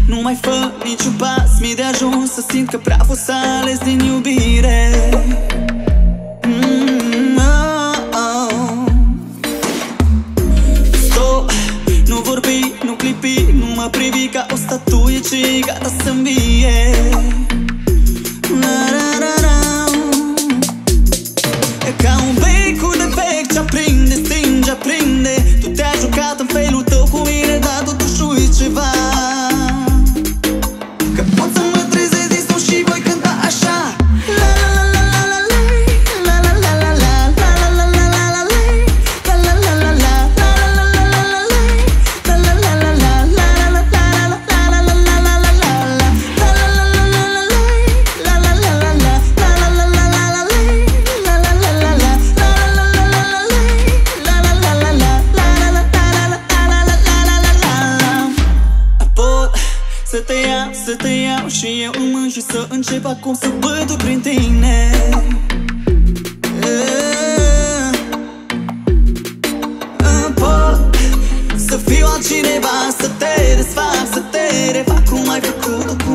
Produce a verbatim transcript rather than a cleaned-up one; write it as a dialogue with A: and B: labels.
A: Nu mai fă niciun pas, mi-e de ajuns să simt că praful s-a ales din iubire. mm, oh, oh. Stop, nu vorbi, nu clipi, nu mă privi ca o statuie ce e gata să învie. E ca un becul de vechi ce aprinde, stinge, aprinde. Tu te-ai jucat în felul tău cu mine, dar totuși uiți ceva, că pot să mă trezesc din somn și voi cânta așa. La la la la la la la la la la la la la la la la la la la la să te iau, să te iau și eu în mâini și să încep acum să bătut prin tine. Pot să fiu altcineva, să te desfac, să te refac cum ai făcut-o.